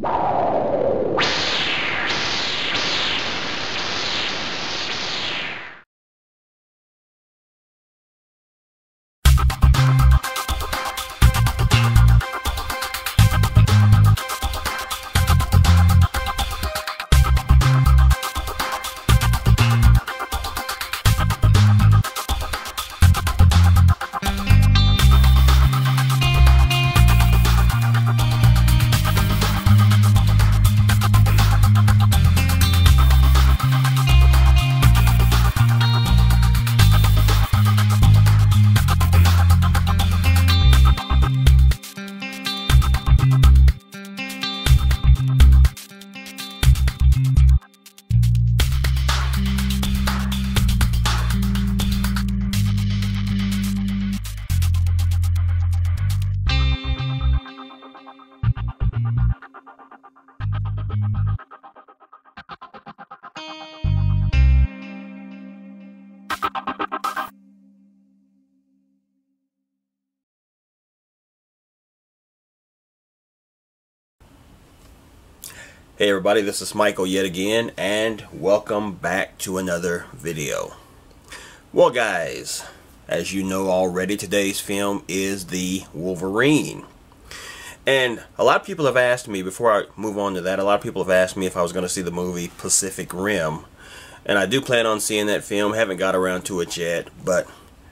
Hey everybody, this is Michael yet again, and welcome back to another video. Well guys, as you know already, today's film is the Wolverine. And a lot of people have asked me, before I move on to that, a lot of people have asked me if I was going to see the movie Pacific Rim. And I do plan on seeing that film, haven't got around to it yet, but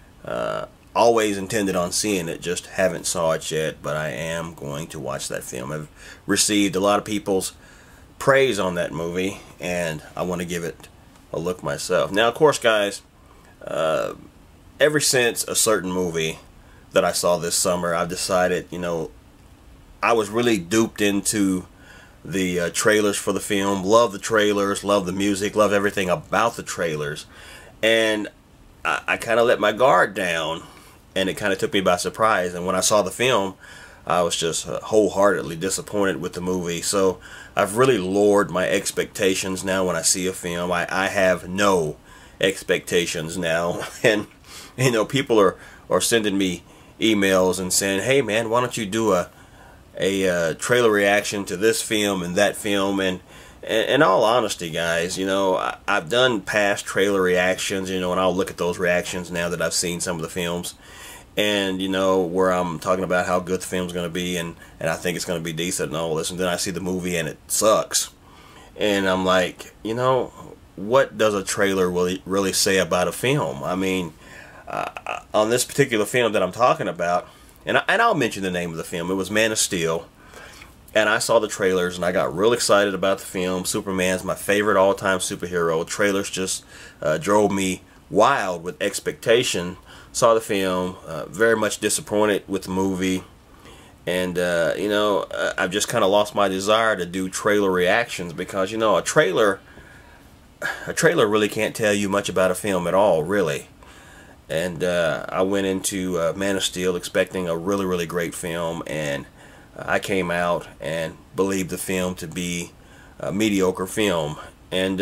always intended on seeing it, just haven't saw it yet, but I am going to watch that film. I've received a lot of people's praise on that movie, and I want to give it a look myself. Now, of course, guys, ever since a certain movie that I saw this summer, I've decided, you know, I was really duped into the trailers for the film. Love the trailers, love the music, love everything about the trailers, and I kind of let my guard down, and it kind of took me by surprise. And when I saw the film, I was just wholeheartedly disappointed with the movie. So I've really lowered my expectations now when I see a film. I have no expectations now. And, you know, people are sending me emails and saying, hey man, why don't you do a trailer reaction to this film and that film? And in all honesty, guys, you know, I've done past trailer reactions, you know, and I'll look at those reactions now that I've seen some of the films. And, you know, where I'm talking about how good the film's going to be, and I think it's going to be decent and all this, and then I see the movie and it sucks. And I'm like, you know, what does a trailer really say about a film? I mean, on this particular film that I'm talking about, and I'll mention the name of the film, it was Man of Steel. And I saw the trailers and I got real excited about the film. Superman's my favorite all-time superhero. Trailers just drove me wild with expectation. Saw the film, very much disappointed with the movie, and you know, I've just kind of lost my desire to do trailer reactions, because, you know, a trailer really can't tell you much about a film at all, really. And I went into Man of Steel expecting a really great film, and I came out and believed the film to be a mediocre film. And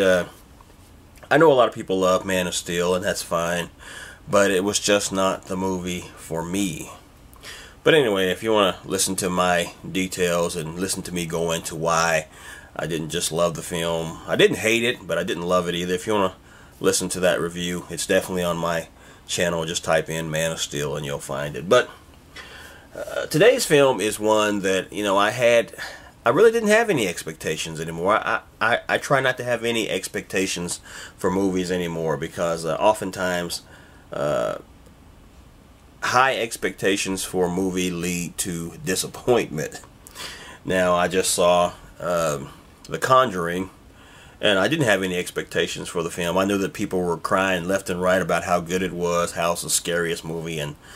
I know a lot of people love Man of Steel, and that's fine, but it was just not the movie for me. But anyway, if you want to listen to my details and listen to me go into why I didn't just love the film, I didn't hate it, but I didn't love it either. If you want to listen to that review, it's definitely on my channel. Just type in Man of Steel and you'll find it. But today's film is one that, you know, I really didn't have any expectations anymore. I try not to have any expectations for movies anymore, because oftentimes high expectations for a movie lead to disappointment. Now, I just saw The Conjuring, and I didn't have any expectations for the film. I knew that people were crying left and right about how good it was, how it's the scariest movie,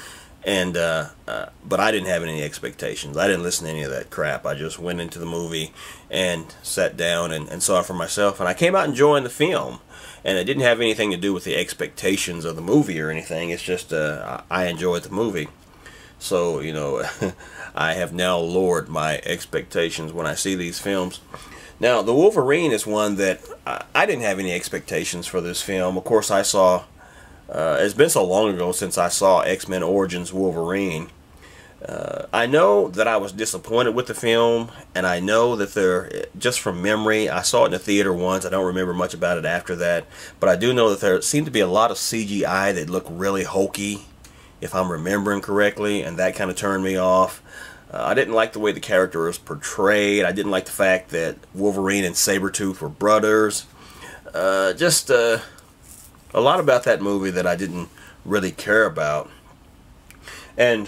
but I didn't have any expectations. I didn't listen to any of that crap. I just went into the movie and sat down and saw it for myself, and I came out enjoying the film. And it didn't have anything to do with the expectations of the movie or anything. It's just I enjoyed the movie. So, you know, I have now lowered my expectations when I see these films. Now, The Wolverine is one that I didn't have any expectations for this film. Of course, I saw, it's been so long ago since I saw X-Men Origins Wolverine, I know that I was disappointed with the film, and I know that just from memory, I saw it in the theater once. I don't remember much about it after that, but I do know that there seemed to be a lot of CGI that looked really hokey, if I'm remembering correctly, and that kind of turned me off. I didn't like the way the character was portrayed. I didn't like the fact that Wolverine and Sabretooth were brothers. Just a lot about that movie that I didn't really care about. And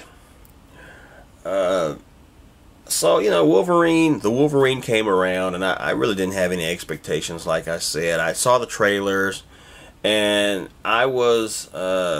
so, you know, the Wolverine came around, and I really didn't have any expectations. Like I said, I saw the trailers, and I was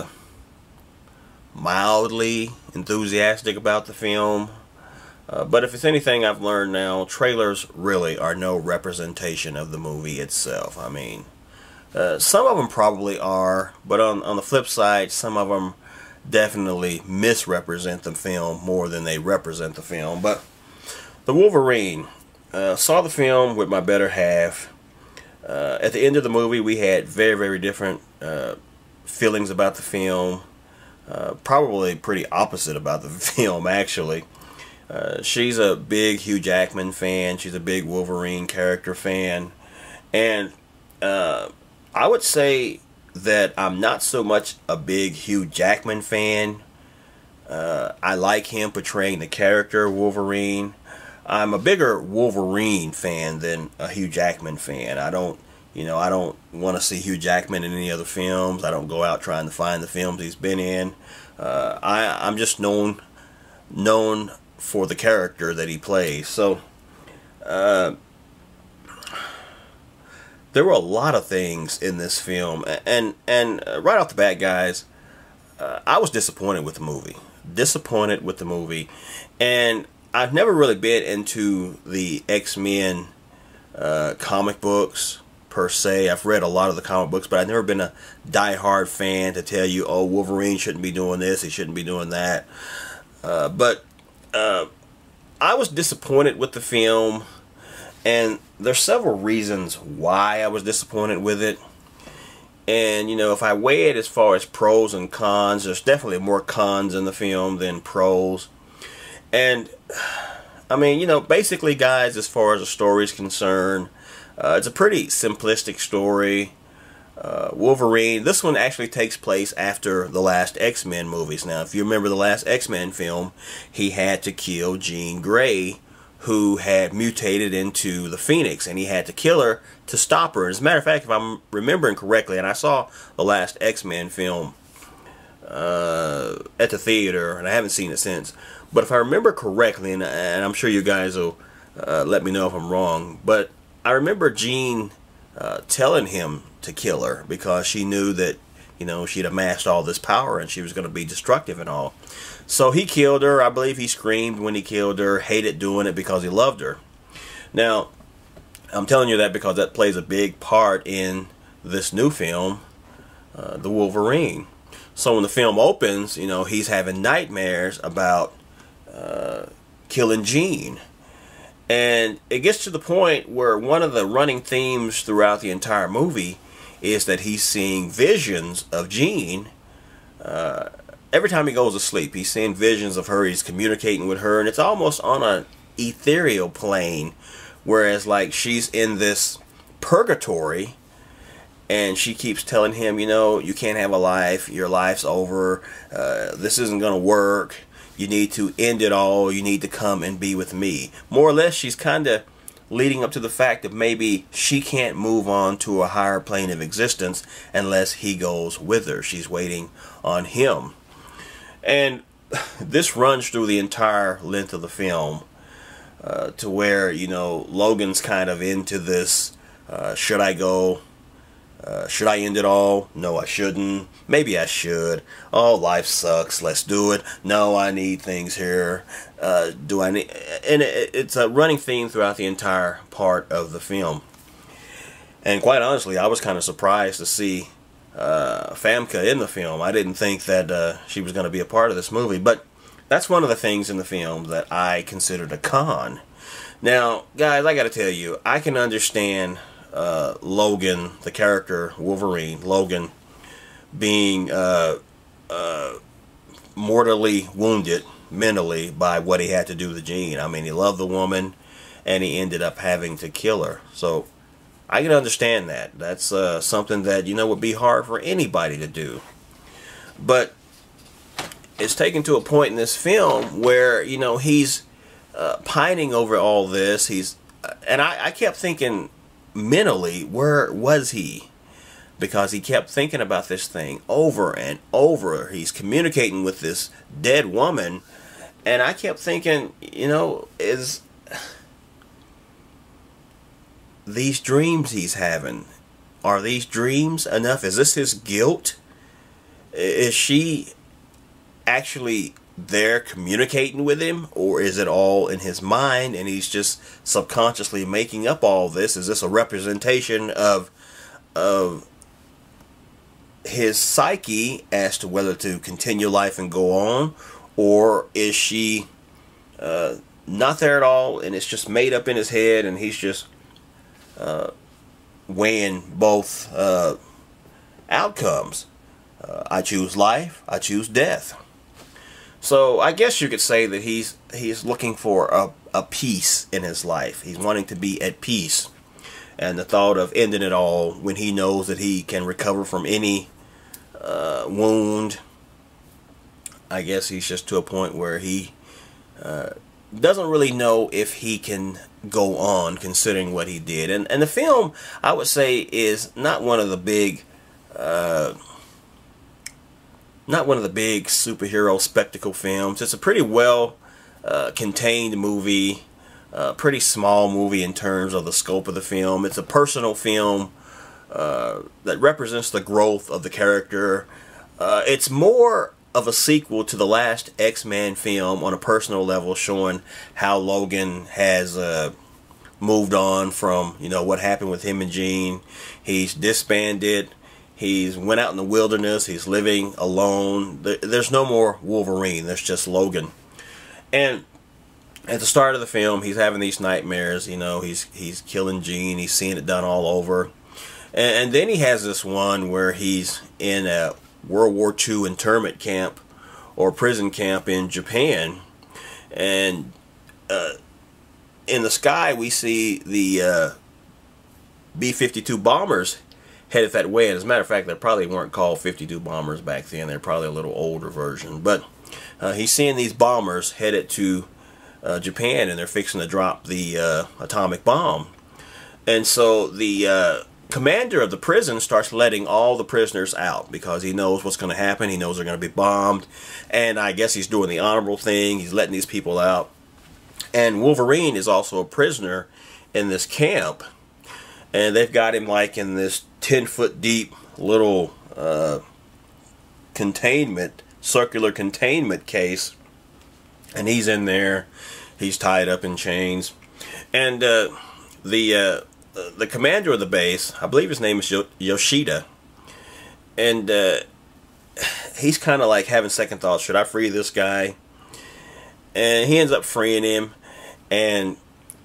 mildly enthusiastic about the film. But if it's anything I've learned now, trailers really are no representation of the movie itself. I mean, some of them probably are, but on the flip side, some of them definitely misrepresent the film more than they represent the film. But the Wolverine, saw the film with my better half. At the end of the movie, we had very, very different feelings about the film. Probably pretty opposite about the film, actually. She's a big Hugh Jackman fan. She's a big Wolverine character fan. And I would say that I'm not so much a big Hugh Jackman fan. I like him portraying the character Wolverine. I'm a bigger Wolverine fan than a Hugh Jackman fan. I don't want to see Hugh Jackman in any other films. I don't go out trying to find the films he's been in. I'm just known for the character that he plays. So there were a lot of things in this film, and right off the bat, guys, I was disappointed with the movie. And I've never really been into the X-Men comic books per se. I've read a lot of the comic books, but I've never been a die-hard fan to tell you, oh, Wolverine shouldn't be doing this, he shouldn't be doing that. But I was disappointed with the film, and there's several reasons why I was disappointed with it. And, you know, if I weigh it as far as pros and cons, there's definitely more cons in the film than pros. And, I mean, you know, basically, guys, as far as the story is concerned, it's a pretty simplistic story. Wolverine, this one actually takes place after the last X-Men movies. Now, if you remember the last X-Men film, he had to kill Jean Grey, who had mutated into the Phoenix, and he had to kill her to stop her. As a matter of fact, if I'm remembering correctly, and I saw the last X-Men film at the theater, and I haven't seen it since, but if I remember correctly, and I'm sure you guys will let me know if I'm wrong, but I remember Jean telling him to kill her because she knew that, you know, she'd amassed all this power and she was going to be destructive and all. So he killed her. I believe he screamed when he killed her, hated doing it because he loved her. Now, I'm telling you that because that plays a big part in this new film, The Wolverine. So when the film opens, you know, he's having nightmares about killing Jean. And it gets to the point where one of the running themes throughout the entire movie is that he's seeing visions of Jean. Every time he goes to sleep, he's seeing visions of her, he's communicating with her, and it's almost on an ethereal plane, whereas like she's in this purgatory, and she keeps telling him, you know, you can't have a life, your life's over, this isn't going to work, you need to end it all, you need to come and be with me. More or less, she's kind of leading up to the fact that maybe she can't move on to a higher plane of existence unless he goes with her. She's waiting on him. And this runs through the entire length of the film, to where, you know, Logan's kind of into this, should I go? Should I end it all? No, I shouldn't. Maybe I should. Oh, life sucks. Let's do it. No, I need things here. Do I need... And it's a running theme throughout the entire part of the film. And quite honestly, I was kind of surprised to see Famke in the film. I didn't think that she was going to be a part of this movie. But that's one of the things in the film that I considered a con. Now, guys, I got to tell you, I can understand Logan, the character Wolverine, Logan, being mortally wounded mentally by what he had to do to Jean. I mean, he loved the woman, and he ended up having to kill her. So I can understand that. That's something that, you know, would be hard for anybody to do. But it's taken to a point in this film where, you know, he's pining over all this. And I kept thinking mentally, where was he? Because he kept thinking about this thing over and over. He's communicating with this dead woman, and I kept thinking, you know, is these dreams he's having, are these dreams enough? Is this his guilt? Is she actually there communicating with him, or is it all in his mind and he's just subconsciously making up all this? Is this a representation of his psyche as to whether to continue life and go on, or is she not there at all and it's just made up in his head and he's just weighing both outcomes? I choose life, I choose death. So I guess you could say that he's looking for a peace in his life. He's wanting to be at peace, and the thought of ending it all when he knows that he can recover from any wound. I guess he's just to a point where he doesn't really know if he can go on, considering what he did. And the film, I would say, is not one of the big superhero spectacle films. It's a pretty well contained movie, pretty small movie in terms of the scope of the film. It's a personal film that represents the growth of the character. It's more of a sequel to the last X-Men film on a personal level, showing how Logan has moved on from, you know, what happened with him and Jean. He's disbanded. He's went out in the wilderness. He's living alone. There's no more Wolverine. There's just Logan. And at the start of the film, he's having these nightmares. You know, he's killing Jean. He's seeing it done all over. And then he has this one where he's in a World War II internment camp or prison camp in Japan. And in the sky, we see the B-52 bombers headed that way. And as a matter of fact, they probably weren't called 52 bombers back then. They're probably a little older version. But he's seeing these bombers headed to Japan, and they're fixing to drop the atomic bomb. And so the commander of the prison starts letting all the prisoners out because he knows what's going to happen. He knows they're going to be bombed. And I guess he's doing the honorable thing. He's letting these people out. And Wolverine is also a prisoner in this camp. And they've got him like in this 10-foot deep little circular containment case. And he's in there. He's tied up in chains. And the commander of the base, I believe his name is Yoshida. And he's kind of like having second thoughts. Should I free this guy? And he ends up freeing him. And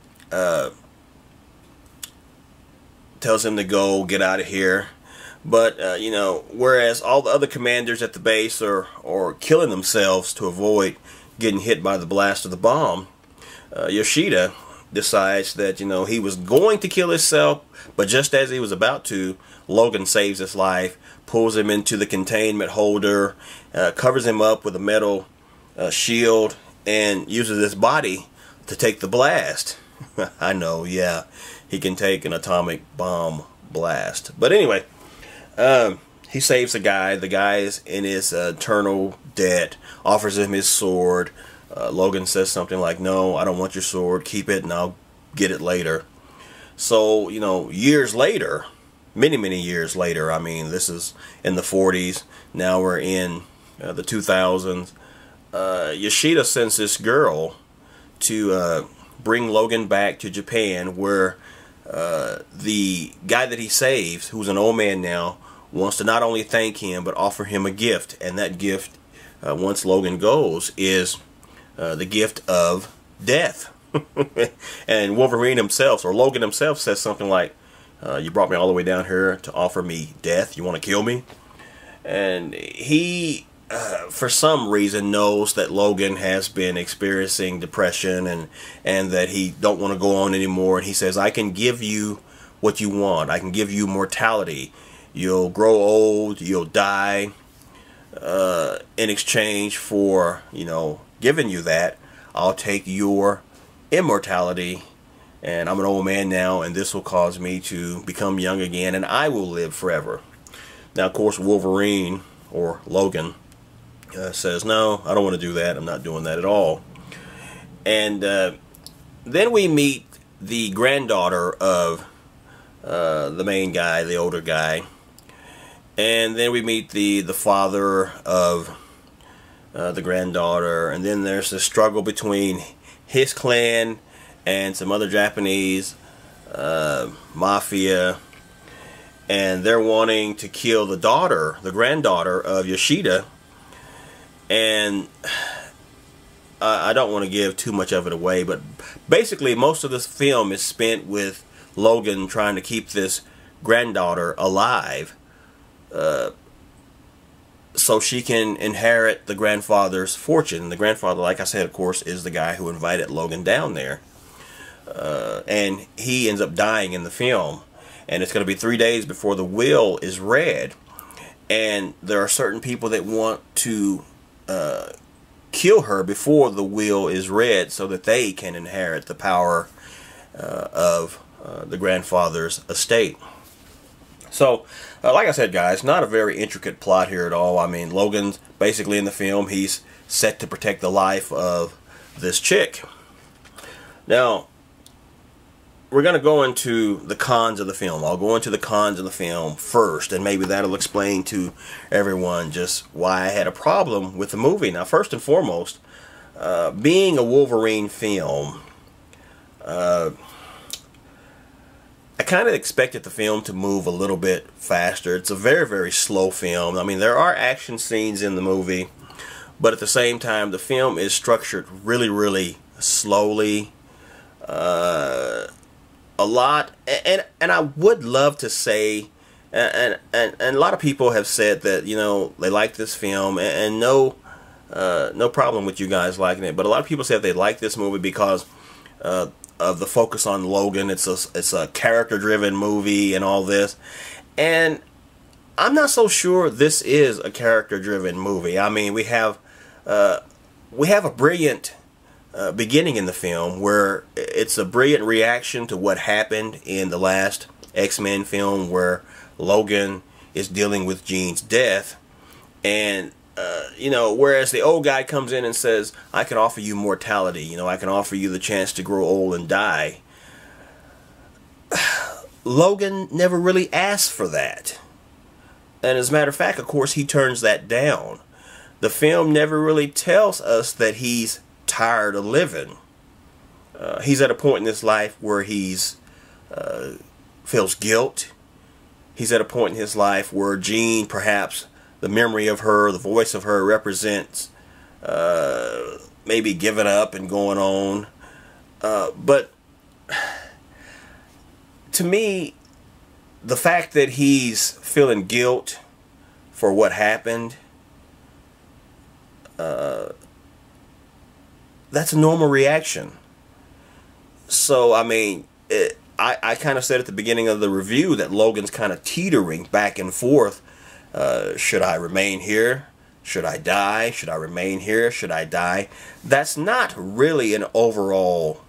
tells him to go, get out of here. But, you know, whereas all the other commanders at the base are killing themselves to avoid getting hit by the blast of the bomb, Yoshida decides that, you know, he was going to kill himself, but just as he was about to, Logan saves his life, pulls him into the containment holder, covers him up with a metal shield, and uses his body to take the blast. I know, yeah. He can take an atomic bomb blast. But anyway, he saves the guy. The guy is in his eternal debt, offers him his sword. Logan says something like, no, I don't want your sword. Keep it and I'll get it later. So, you know, years later, many, many years later, I mean, this is in the 40s. Now we're in the 2000s. Yoshida sends this girl to bring Logan back to Japan, where the guy that he saves, who's an old man now, wants to not only thank him but offer him a gift. And that gift, once Logan goes, is the gift of death. And Wolverine himself, or Logan himself, says something like, you brought me all the way down here to offer me death? You want to kill me? And he for some reason knows that Logan has been experiencing depression and that he don't want to go on anymore, and he says, I can give you what you want. I can give you mortality. You'll grow old, you'll die. In exchange for, you know, giving you that, I'll take your immortality, and I'm an old man now, and this will cause me to become young again, and I will live forever. Now, of course, Wolverine, or Logan, says, no, I don't want to do that. I'm not doing that at all. And then we meet the granddaughter of the main guy, the older guy. And then we meet the father of the granddaughter. And then there's this struggle between his clan and some other Japanese mafia. And they're wanting to kill the daughter, the granddaughter of Yoshida. And I don't want to give too much of it away, but basically most of this film is spent with Logan trying to keep this granddaughter alive so she can inherit the grandfather's fortune. The grandfather, like I said, of course, is the guy who invited Logan down there. And he ends up dying in the film. And it's going to be 3 days before the will is read. And there are certain people that want to kill her before the will is read so that they can inherit the power of the grandfather's estate. So, like I said, guys, not a very intricate plot here at all. I mean, Logan's basically in the film, he's set to protect the life of this chick. Now, we're going to go into the cons of the film. I'll go into the cons of the film first, and maybe that'll explain to everyone just why I had a problem with the movie. Now, first and foremost, being a Wolverine film, I kind of expected the film to move a little bit faster. It's a very, very slow film. I mean, there are action scenes in the movie, but at the same time, the film is structured really, really slowly. A lot, and I would love to say, and a lot of people have said that, you know, they like this film, and no problem with you guys liking it, but a lot of people said they like this movie because of the focus on Logan. It's a character-driven movie and all this, and I'm not so sure this is a character-driven movie. I mean, we have a brilliant beginning in the film where it's a brilliant reaction to what happened in the last X-Men film, where Logan is dealing with Jean's death, and you know, whereas the old guy comes in and says, I can offer you mortality, you know, I can offer you the chance to grow old and die. Logan never really asked for that, and as a matter of fact, of course, he turns that down. The film never really tells us that he's tired of living. He's at a point in his life where he's feels guilt. He's at a point in his life where Jean, perhaps the memory of her, the voice of her, represents maybe giving up and going on. But to me, the fact that he's feeling guilt for what happened, that's a normal reaction. So, I mean, I kind of said at the beginning of the review that Logan's kind of teetering back and forth. Should I remain here? Should I die? Should I remain here? Should I die? That's not really an overall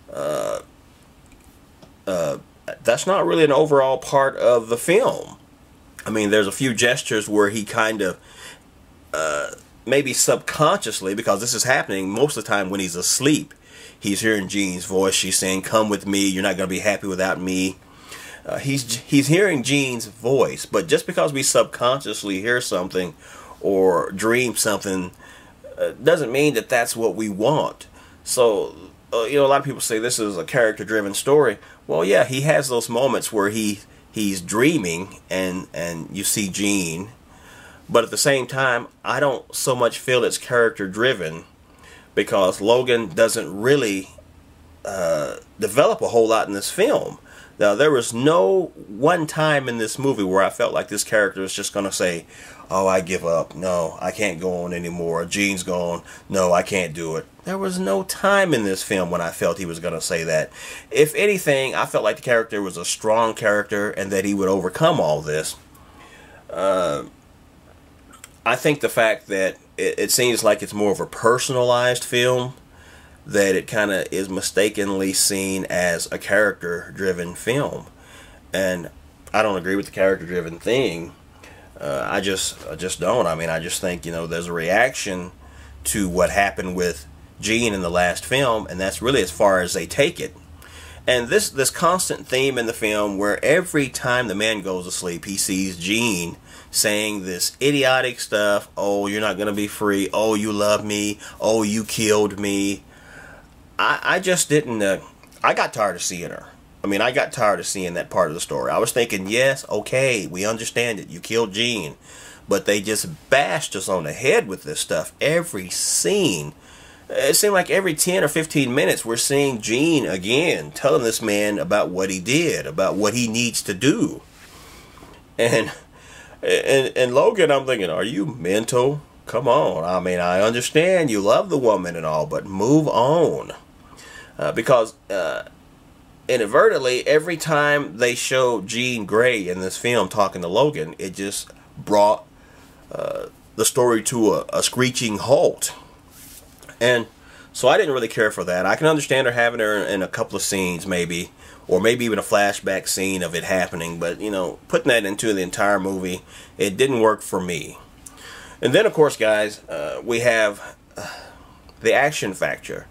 that's not really an overall part of the film. I mean, there's a few gestures where he kind of maybe subconsciously, because this is happening most of the time when he's asleep, he's hearing Jean's voice. She's saying, come with me, you're not going to be happy without me. He's hearing Jean's voice, but just because we subconsciously hear something or dream something doesn't mean that that's what we want. So, you know, a lot of people say this is a character-driven story. Well, yeah, he has those moments where he's dreaming and you see Jean. But at the same time, I don't so much feel it's character-driven because Logan doesn't really develop a whole lot in this film. Now, there was no one time in this movie where I felt like this character was just going to say, oh, I give up. No, I can't go on anymore. Gene's gone. No, I can't do it. There was no time in this film when I felt he was going to say that. If anything, I felt like the character was a strong character and that he would overcome all this. I think the fact that it seems like it's more of a personalized film, that it kind of is mistakenly seen as a character-driven film, and I don't agree with the character-driven thing. I just don't. I mean, I just think, you know, there's a reaction to what happened with Gene in the last film, and that's really as far as they take it. And this constant theme in the film, where every time the man goes to sleep, he sees Gene saying this idiotic stuff. Oh, you're not gonna be free. Oh, you love me. Oh, you killed me. I just didn't, I got tired of seeing her. I mean, I got tired of seeing that part of the story. I was thinking, yes, okay, we understand it. You killed Gene. But they just bashed us on the head with this stuff. Every scene. It seemed like every 10 or 15 minutes we're seeing Gene again, telling this man about what he did, about what he needs to do. And Logan, I'm thinking, are you mental? Come on. I mean, I understand you love the woman and all, but move on. Because inadvertently, every time they show Jean Grey in this film talking to Logan, it just brought the story to a screeching halt. And so I didn't really care for that. I can understand her having her in a couple of scenes, maybe, or maybe even a flashback scene of it happening, but, you know, putting that into the entire movie, it didn't work for me. And then, of course, guys, we have the action factor.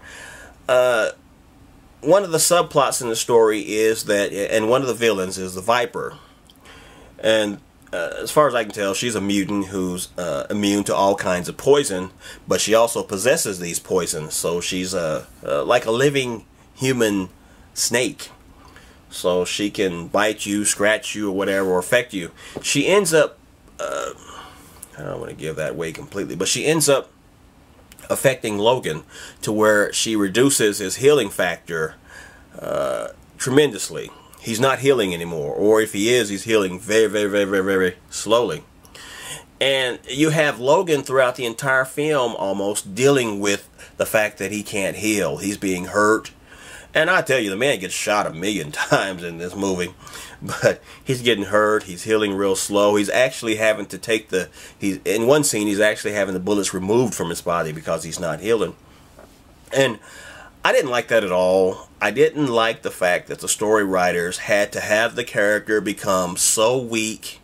One of the subplots in the story is that, and one of the villains is the Viper. And as far as I can tell, she's a mutant who's immune to all kinds of poison, but she also possesses these poisons. So she's like a living human snake. So she can bite you, scratch you, or whatever, or affect you. She ends up, I don't want to give that away completely, but she ends up affecting Logan to where she reduces his healing factor tremendously. He's not healing anymore, or if he is, he's healing very, very, very, very, very slowly. And you have Logan throughout the entire film almost dealing with the fact that he can't heal. He's being hurt. And I tell you, the man gets shot 1,000,000 times in this movie. But he's getting hurt. He's healing real slow. He's actually having to take in one scene, he's actually having the bullets removed from his body because he's not healing. And I didn't like that at all. I didn't like the fact that the story writers had to have the character become so weak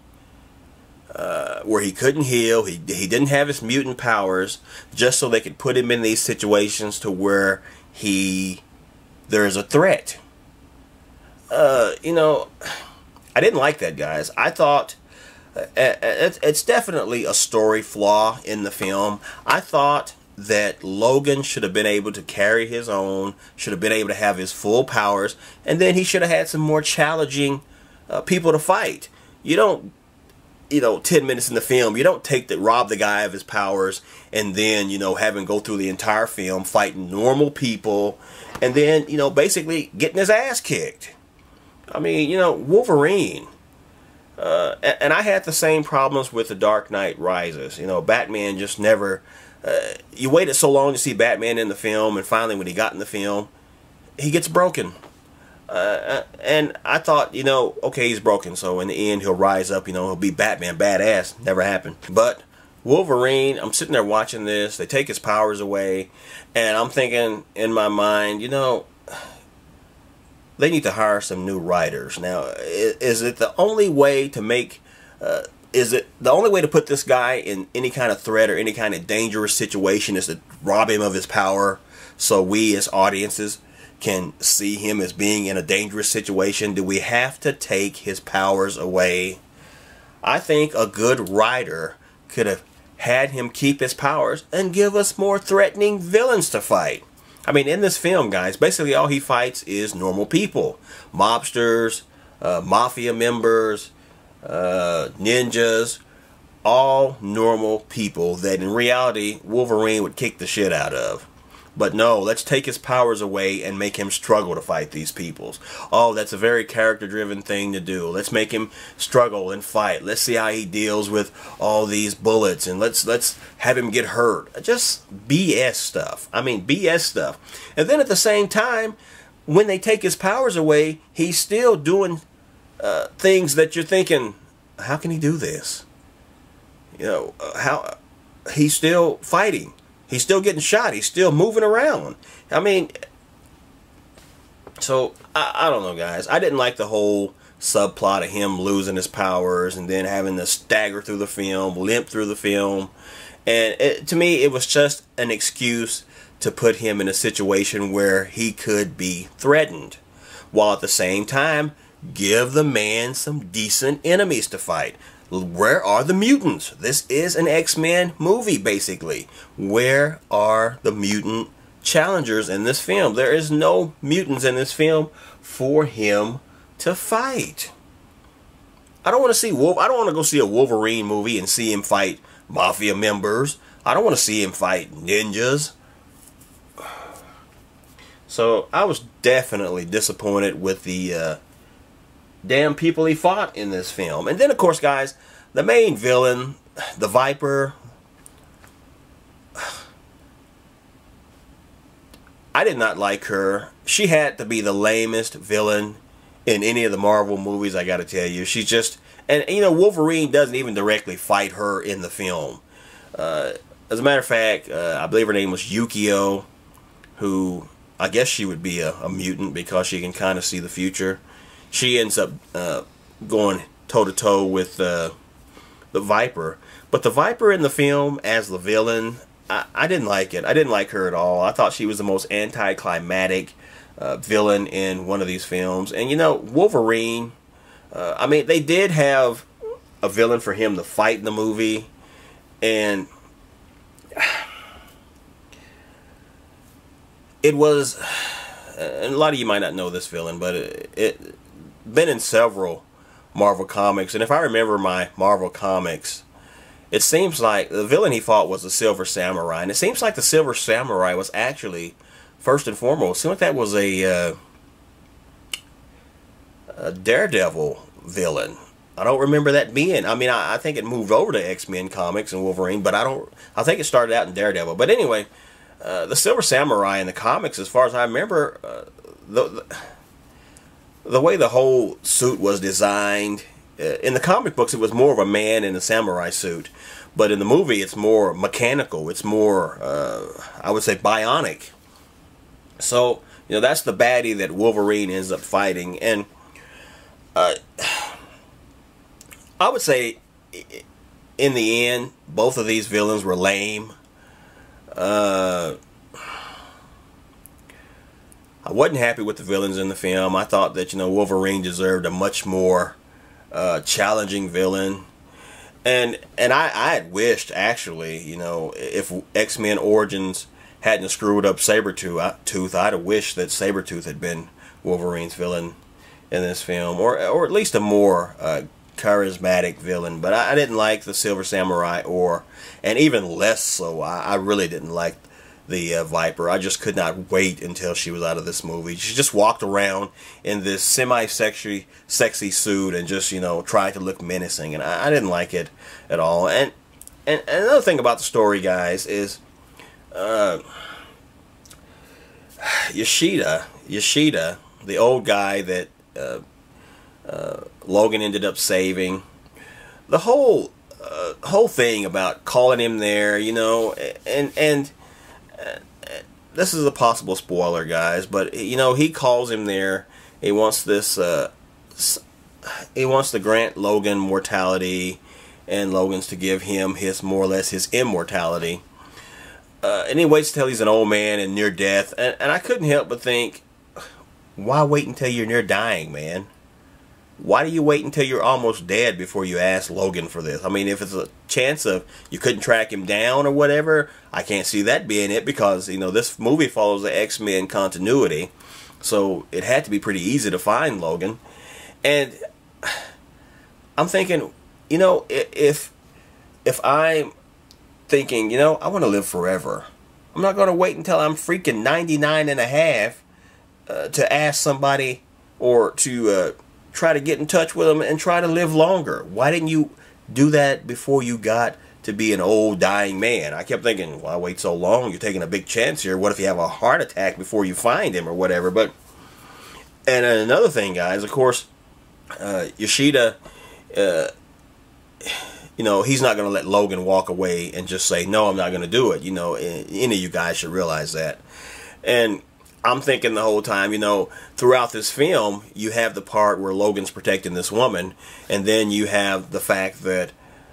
where he couldn't heal. He didn't have his mutant powers, just so they could put him in these situations to where there's a threat. You know, I didn't like that, guys. I thought it's definitely a story flaw in the film. I thought that Logan should have been able to carry his own, should have been able to have his full powers, and then he should have had some more challenging people to fight. You don't, 10 minutes in the film, you don't rob the guy of his powers and then, have him go through the entire film fighting normal people and then, basically getting his ass kicked. I mean, Wolverine. And I had the same problems with The Dark Knight Rises. Batman just never... you waited so long to see Batman in the film, and finally when he got in the film, he gets broken. And I thought, okay, he's broken, so in the end he'll rise up, he'll be Batman, badass. Never happened. But Wolverine, I'm sitting there watching this, they take his powers away, and I'm thinking in my mind, they need to hire some new writers. Now, is it the only way to make... is it the only way to put this guy in any kind of threat or any kind of dangerous situation is to rob him of his power so we as audiences can see him as being in a dangerous situation? Do we have to take his powers away? I think a good writer could have had him keep his powers and give us more threatening villains to fight. I mean, in this film, guys, basically all he fights is normal people. Mobsters, mafia members, ninjas, all normal people that in reality Wolverine would kick the shit out of. But no, let's take his powers away and make him struggle to fight these peoples. Oh, that's a very character-driven thing to do. Let's make him struggle and fight. Let's see how he deals with all these bullets, and let's have him get hurt. Just BS stuff. I mean, BS stuff. And then at the same time, when they take his powers away, he's still doing things that you're thinking, how can he do this? You know, how he's still fighting. He's still getting shot. He's still moving around. I mean, so, I don't know, guys. I didn't like the whole subplot of him losing his powers and then having to stagger through the film, limp through the film. And to me, it was just an excuse to put him in a situation where he could be threatened, while at the same time, give the man some decent enemies to fight. Where are the mutants? This is an X-Men movie, basically. Where are the mutant challengers in this film? There is no mutants in this film for him to fight. I don't want to see I don't want to go see a Wolverine movie and see him fight mafia members. I don't want to see him fight ninjas. So I was definitely disappointed with the damn people he fought in this film. And then, of course, guys, the main villain, the Viper, I did not like her. She had to be the lamest villain in any of the Marvel movies, I gotta tell you. She's just, and you know, Wolverine doesn't even directly fight her in the film. As a matter of fact, I believe her name was Yukio, who, I guess she would be a mutant because she can kind of see the future. She ends up going toe-to-toe with the Viper. But the Viper in the film as the villain, I didn't like it. I didn't like her at all. I thought she was the most anticlimactic villain in one of these films. And you know, Wolverine, I mean, they did have a villain for him to fight in the movie. And it was, and a lot of you might not know this villain, but it been in several Marvel comics, and if I remember my Marvel comics, it seems like the villain he fought was the Silver Samurai, and it seems like the Silver Samurai was actually, first and foremost, it seemed like that was a Daredevil villain. I don't remember that being. I mean, I think it moved over to X-Men comics and Wolverine, but I think it started out in Daredevil. But anyway, the Silver Samurai in the comics, as far as I remember, the way the whole suit was designed, in the comic books it was more of a man in a samurai suit, but in the movie it's more mechanical. It's more, I would say, bionic. So, you know, that's the baddie that Wolverine ends up fighting. And I would say, in the end, both of these villains were lame. I wasn't happy with the villains in the film. I thought that, you know, Wolverine deserved a much more challenging villain. And I had wished, actually, you know, if X-Men Origins hadn't screwed up Sabretooth, I'd have wished that Sabretooth had been Wolverine's villain in this film. Or at least a more charismatic villain. But I didn't like the Silver Samurai, and even less so, I really didn't like the Viper. I just could not wait until she was out of this movie. She just walked around in this sexy suit and just, you know, tried to look menacing, and I didn't like it at all. And another thing about the story, guys, is Yoshida, the old guy that Logan ended up saving, the whole thing about calling him there, you know, and this is a possible spoiler, guys, but you know, he calls him there. He wants this. He wants to grant Logan mortality, and Logan's to give him more or less his immortality. And he waits until he's an old man and near death. And I couldn't help but think, why wait until you're near dying, man? Why do you wait until you're almost dead before you ask Logan for this? I mean, if it's a chance of you couldn't track him down or whatever, I can't see that being it, because, you know, this movie follows the X-Men continuity. So it had to be pretty easy to find Logan. And I'm thinking, you know, if I'm thinking, you know, I want to live forever, I'm not going to wait until I'm freaking 99 and a half to ask somebody or to try to get in touch with them and try to live longer. Why didn't you do that before you got to be an old dying man? I kept thinking, why wait so long? You're taking a big chance here. What if you have a heart attack before you find him or whatever? But, and another thing, guys, of course, Yoshida, you know, he's not going to let Logan walk away and just say, no, I'm not going to do it. You know, any of you guys should realize that. And I'm thinking the whole time, you know, throughout this film, you have the part where Logan's protecting this woman, and then you have the fact that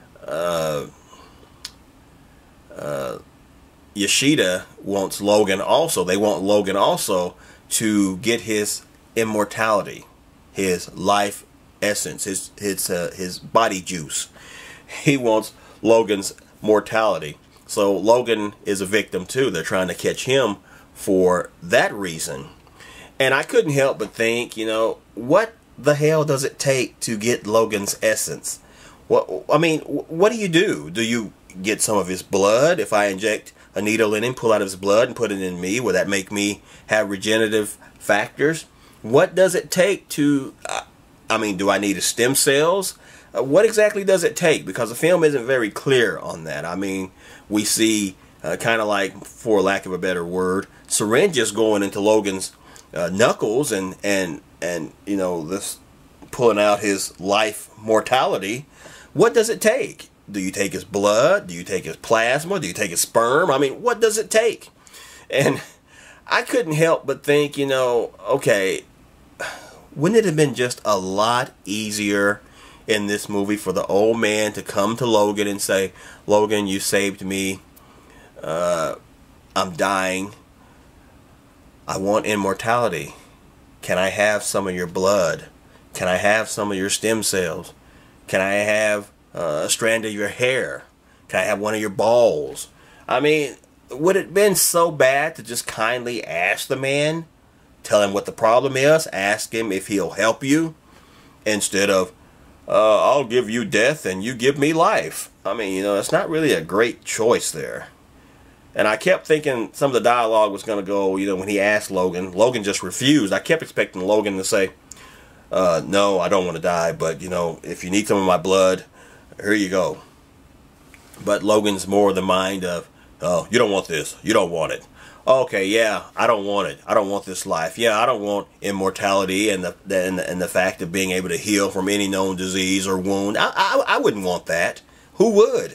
Yoshida wants Logan also. They want Logan also to get his immortality, his life essence, his body juice. He wants Logan's mortality. So Logan is a victim too. They're trying to catch him for that reason. And I couldn't help but think, you know, what the hell does it take to get Logan's essence? What, I mean, what do you do? Do you get some of his blood? If I inject a needle in him, pull out his blood and put it in me, will that make me have regenerative factors? What does it take to, I mean, do I need his stem cells? What exactly does it take? Because the film isn't very clear on that. I mean, we see kind of like, for lack of a better word, syringes going into Logan's knuckles and you know, this pulling out his life mortality. What does it take? Do you take his blood? Do you take his plasma? Do you take his sperm? I mean, what does it take? And I couldn't help but think, you know, okay, wouldn't it have been just a lot easier in this movie for the old man to come to Logan and say, Logan, you saved me. I'm dying. I want immortality. Can I have some of your blood? Can I have some of your stem cells? Can I have a strand of your hair? Can I have one of your balls? I mean, would it have been so bad to just kindly ask the man, tell him what the problem is, ask him if he'll help you, instead of, I'll give you death and you give me life? I mean, you know, it's not really a great choice there. And I kept thinking some of the dialogue was going to go, you know, when he asked Logan, Logan just refused. I kept expecting Logan to say, no, I don't want to die, but, you know, if you need some of my blood, here you go. But Logan's more the mind of, oh, you don't want this. You don't want it. Okay, yeah, I don't want it. I don't want this life. Yeah, I don't want immortality and the fact of being able to heal from any known disease or wound. I wouldn't want that. Who would?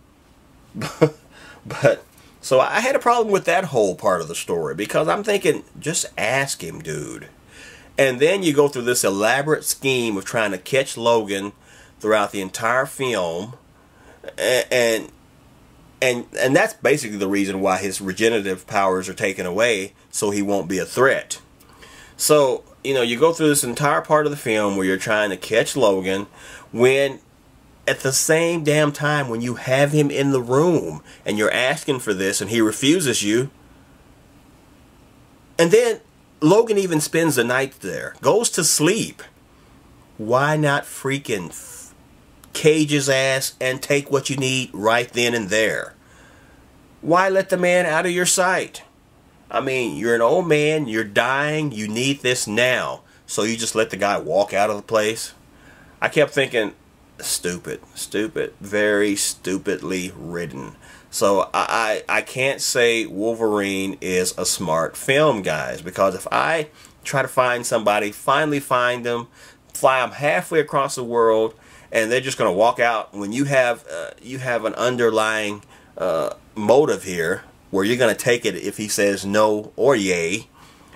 But so I had a problem with that whole part of the story, because I'm thinking, just ask him, dude. And then you go through this elaborate scheme of trying to catch Logan throughout the entire film, and that's basically the reason why his regenerative powers are taken away, so he won't be a threat. So, you know, you go through this entire part of the film where you're trying to catch Logan, when at the same damn time when you have him in the room and you're asking for this and he refuses you, and then Logan even spends the night there, goes to sleep. Why not freaking cage his ass and take what you need right then and there? Why let the man out of your sight? I mean, you're an old man, you're dying, you need this now. So you just let the guy walk out of the place? I kept thinking, stupid, very stupidly written. So I can't say Wolverine is a smart film, guys, because if I try to find somebody, finally find them, fly them halfway across the world, and they're just going to walk out, when you have an underlying motive here where you're going to take it if he says no or yay,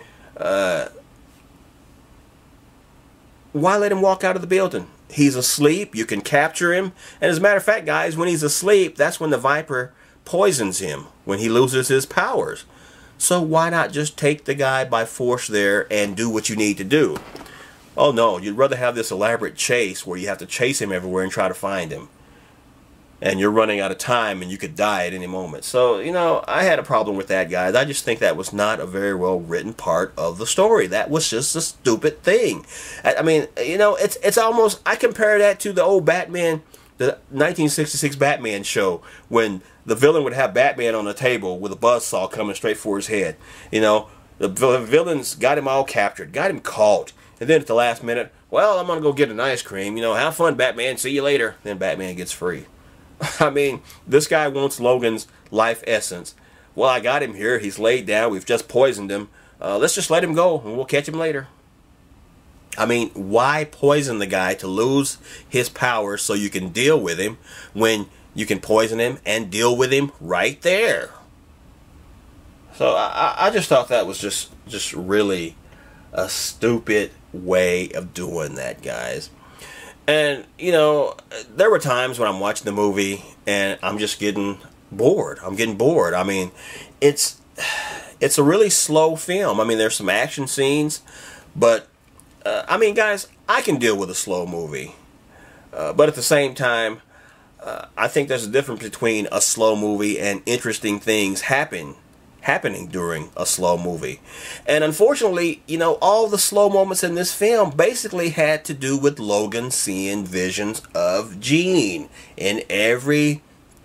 why let him walk out of the building? He's asleep, you can capture him, and as a matter of fact, guys, when he's asleep, that's when the Viper poisons him, when he loses his powers. So why not just take the guy by force there and do what you need to do? Oh no, you'd rather have this elaborate chase where you have to chase him everywhere and try to find him. And you're running out of time and you could die at any moment. So, you know, I had a problem with that, guys. I just think that was not a very well written part of the story. That was just a stupid thing. I mean, you know, it's almost, I compare that to the old Batman the 1966 Batman show when the villain would have Batman on the table with a buzzsaw coming straight for his head. You know, the villains got him all captured, got him caught. And then at the last minute, well, I'm going to go get an ice cream. You know, have fun, Batman. See you later. Then Batman gets free. I mean, this guy wants Logan's life essence. Well, I got him here. He's laid down. We've just poisoned him. Let's just let him go, and we'll catch him later. I mean, why poison the guy to lose his powers so you can deal with him when you can poison him and deal with him right there? So I just thought that was just really a stupid way of doing that, guys. And, you know, there were times when I'm watching the movie and I'm just getting bored. I'm getting bored. I mean, it's a really slow film. I mean, there's some action scenes, but I mean, guys, I can deal with a slow movie. But at the same time, I think there's a difference between a slow movie and interesting things happening during a slow movie. And unfortunately, you know, all the slow moments in this film basically had to do with Logan seeing visions of Jean. In every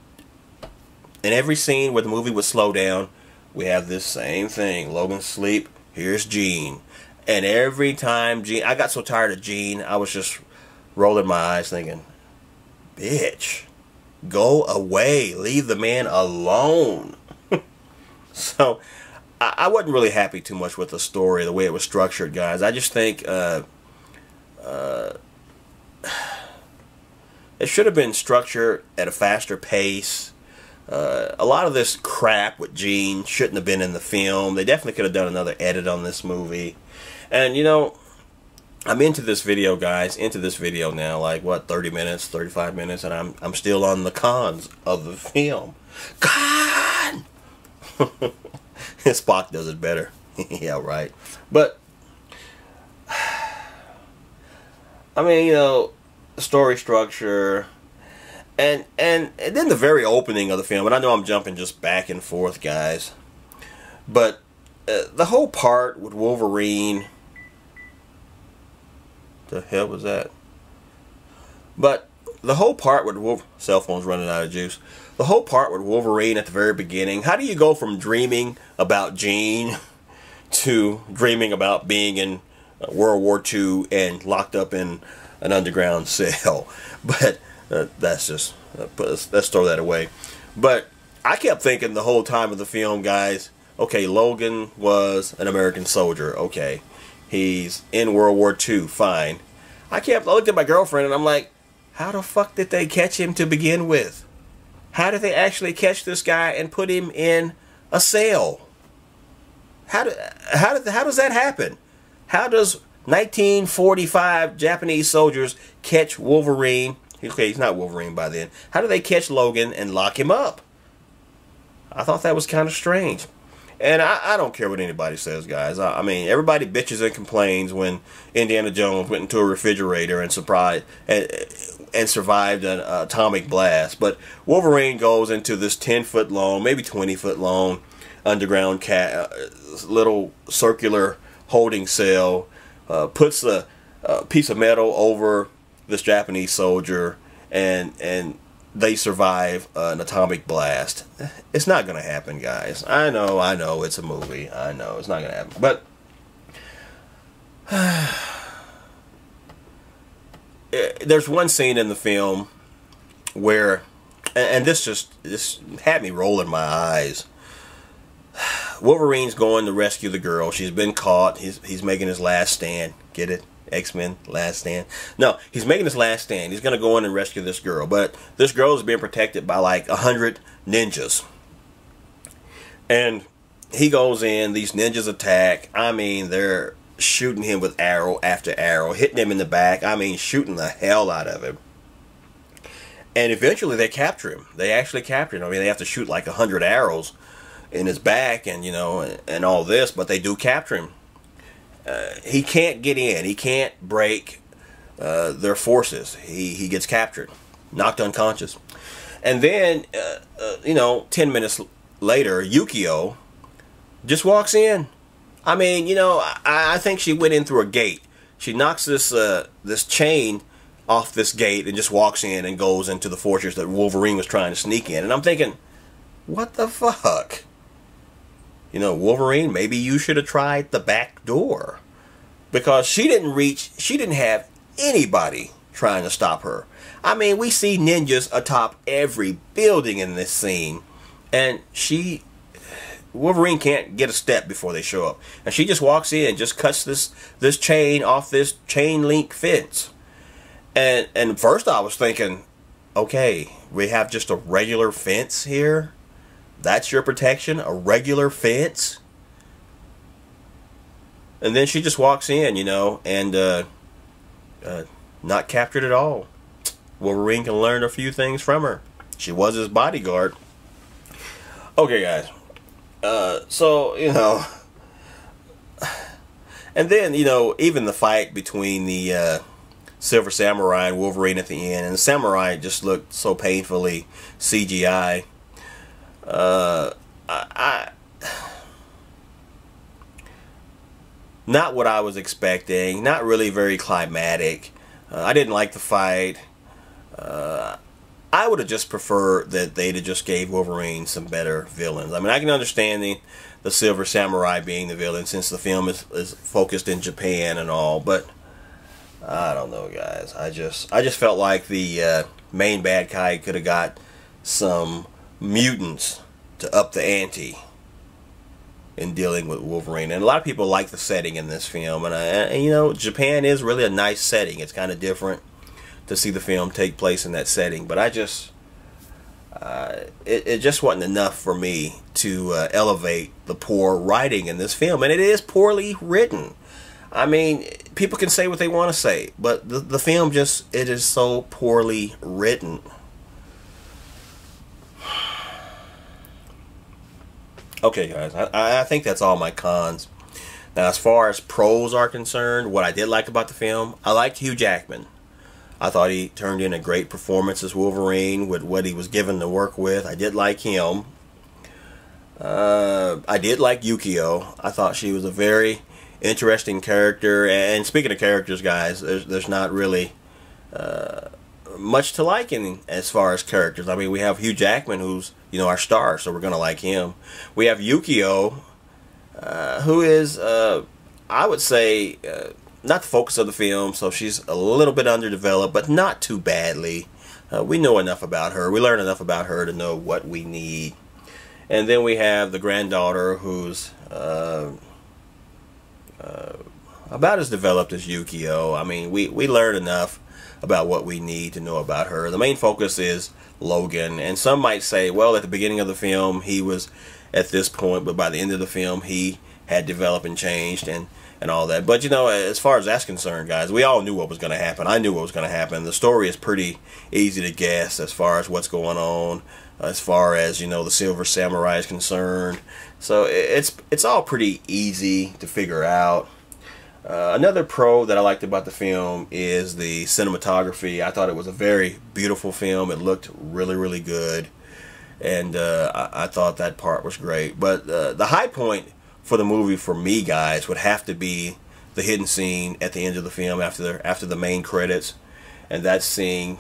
scene where the movie would slow down, we have this same thing. Logan sleep, here's Jean. And every time Jean, I got so tired of Jean, I was just rolling my eyes thinking, bitch, go away, leave the man alone. So, I wasn't really happy too much with the story, the way it was structured, guys. I just think it should have been structured at a faster pace. A lot of this crap with Jean shouldn't have been in the film. They definitely could have done another edit on this movie. And, you know, I'm into this video, guys, into this video now, like, what, 30 minutes, 35 minutes, and I'm still on the cons of the film. Con! Spock does it better. Yeah, right. But, I mean, you know, story structure, and then the very opening of the film, and I know I'm jumping just back and forth, guys, but the whole part with Wolverine, the hell was that? But the whole part with cell phone's running out of juice. The whole part with Wolverine at the very beginning. How do you go from dreaming about Jean to dreaming about being in World War II and locked up in an underground cell? But that's just let's throw that away. But I kept thinking the whole time of the film, guys. Okay, Logan was an American soldier. Okay. He's in World War II, fine. I looked at my girlfriend and I'm like, how the fuck did they catch him to begin with? How did they actually catch this guy and put him in a cell? How does that happen? How does 1945 Japanese soldiers catch Wolverine? Okay, he's not Wolverine by then. How do they catch Logan and lock him up? I thought that was kind of strange. And I don't care what anybody says, guys. I mean, everybody bitches and complains when Indiana Jones went into a refrigerator and survived an atomic blast. But Wolverine goes into this 10-foot long, maybe 20-foot long underground little circular holding cell, puts a piece of metal over this Japanese soldier, and they survive an atomic blast. It's not going to happen, guys. I know, it's a movie. I know, it's not going to happen. But there's one scene in the film where, and this had me rolling my eyes. Wolverine's going to rescue the girl. She's been caught. He's making his last stand. Get it? X-Men Last Stand. No, he's making his last stand. He's going to go in and rescue this girl. But this girl is being protected by like 100 ninjas. And he goes in. These ninjas attack. I mean, they're shooting him with arrow after arrow, hitting him in the back. I mean, shooting the hell out of him. And eventually they capture him. They actually capture him. I mean, they have to shoot like 100 arrows in his back and, you know, and all this. But they do capture him. He can't get in. He can't break their forces. He gets captured, knocked unconscious. And then, you know, 10 minutes later, Yukio just walks in. I mean, you know, I think she went in through a gate. She knocks this chain off this gate and just walks in and goes into the fortress that Wolverine was trying to sneak in. And I'm thinking, what the fuck? You know, Wolverine, maybe you should have tried the back door. Because she didn't have anybody trying to stop her. I mean, we see ninjas atop every building in this scene. And Wolverine can't get a step before they show up. And she just walks in, just cuts this chain off this chain link fence. And first I was thinking, okay, we have just a regular fence here? That's your protection? A regular fence? And then she just walks in, you know, and not captured at all. Wolverine can learn a few things from her. She was his bodyguard. Okay, guys. So, you know, and then, you know, even the fight between the Silver Samurai and Wolverine at the end, and the Samurai just looked so painfully CGI. Not what I was expecting. Not really very climatic. I didn't like the fight. I would have just preferred that they'd have just gave Wolverine some better villains. I mean, I can understand the Silver Samurai being the villain since the film is focused in Japan and all, but I don't know, guys. I just felt like the main bad guy could have got some mutants to up the ante in dealing with Wolverine. And a lot of people like the setting in this film, and you know, Japan is really a nice setting. It's kind of different to see the film take place in that setting, but it just wasn't enough for me to elevate the poor writing in this film, and it is poorly written. I mean, people can say what they want to say, but the film it is so poorly written. Okay, guys, I think that's all my cons. Now, as far as pros are concerned, what I did like about the film, I liked Hugh Jackman. I thought he turned in a great performance as Wolverine with what he was given to work with. I did like him. I did like Yukio. I thought she was a very interesting character. And speaking of characters, guys, there's not really much to like in as far as characters. I mean, we have Hugh Jackman, who's, you know, our star, so we're gonna like him. We have Yukio, who is, I would say, not the focus of the film, so she's a little bit underdeveloped, but not too badly. We know enough about her. We learn enough about her to know what we need. And then we have the granddaughter, who's about as developed as Yukio. I mean, we learn enough about what we need to know about her. The main focus is Logan, and some might say, well, at the beginning of the film he was at this point, but by the end of the film he had developed and changed and all that. But you know, as far as that's concerned, guys, we all knew what was going to happen. I knew what was going to happen. The story is pretty easy to guess as far as what's going on, as far as, you know, the Silver Samurai is concerned. So it's all pretty easy to figure out. Another pro that I liked about the film is the cinematography. I thought it was a very beautiful film. It looked really, really good, and I thought that part was great. But the high point for the movie for me, guys, would have to be the hidden scene at the end of the film after the main credits, and that scene.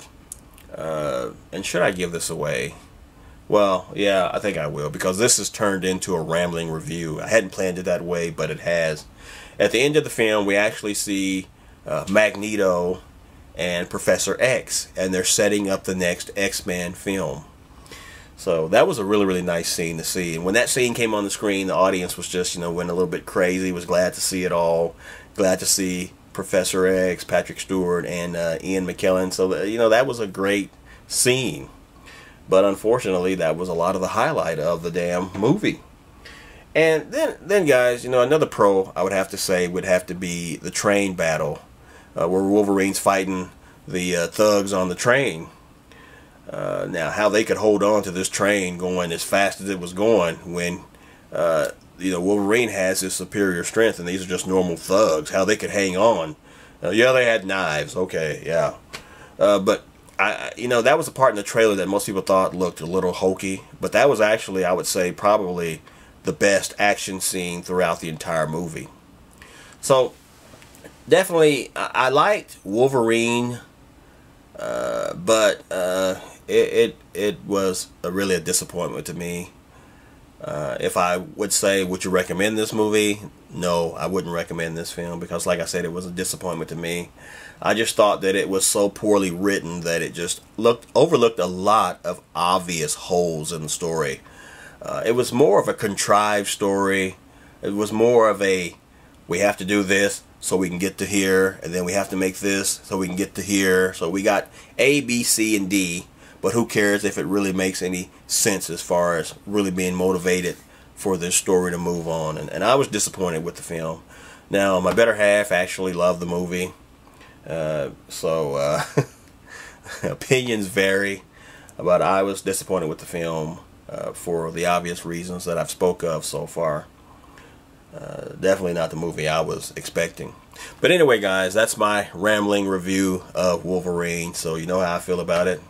And should I give this away? Well, yeah, I think I will, because this has turned into a rambling review. I hadn't planned it that way, but it has. At the end of the film, we actually see Magneto and Professor X, and they're setting up the next X-Men film. So that was a really, really nice scene to see. And when that scene came on the screen, the audience was just, you know, went a little bit crazy. Was glad to see it all. Glad to see Professor X, Patrick Stewart, and Ian McKellen. So, you know, that was a great scene. But unfortunately, that was a lot of the highlight of the damn movie. And then guys, you know, another pro I would have to say would have to be the train battle, where Wolverine's fighting the thugs on the train. Now, how they could hold on to this train going as fast as it was going when, you know, Wolverine has his superior strength and these are just normal thugs. How they could hang on. Yeah, they had knives. Okay, yeah. But, you know, that was a part in the trailer that most people thought looked a little hokey. But that was actually, I would say, probably the best action scene throughout the entire movie. So, definitely, I liked Wolverine But it was really a disappointment to me. If I would say, would you recommend this movie? No, I wouldn't recommend this film because, like I said, it was a disappointment to me. I just thought that it was so poorly written that it just overlooked a lot of obvious holes in the story. It was more of a contrived story. It was more of a, we have to do this so we can get to here, and then we have to make this so we can get to here. So we got A, B, C, and D, but who cares if it really makes any sense as far as really being motivated for this story to move on. And I was disappointed with the film. Now, my better half actually loved the movie. Opinions vary, but I was disappointed with the film for the obvious reasons that I've spoke of so far. Definitely not the movie I was expecting. But anyway, guys, that's my rambling review of Wolverine. So you know how I feel about it.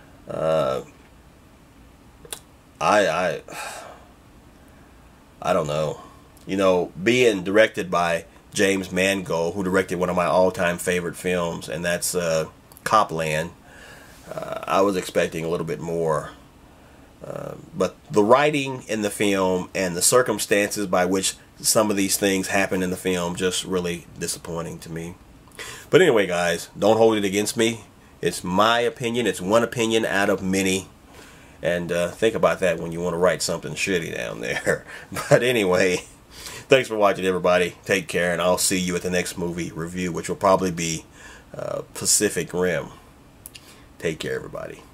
I don't know. You know, being directed by James Mangold, who directed one of my all-time favorite films, and that's Copland, I was expecting a little bit more. But the writing in the film and the circumstances by which some of these things happen in the film just really disappointing to me. But anyway, guys, don't hold it against me. It's my opinion. It's one opinion out of many. And think about that when you want to write something shitty down there. But anyway, thanks for watching, everybody. Take care, and I'll see you at the next movie review, which will probably be Pacific Rim. Take care, everybody.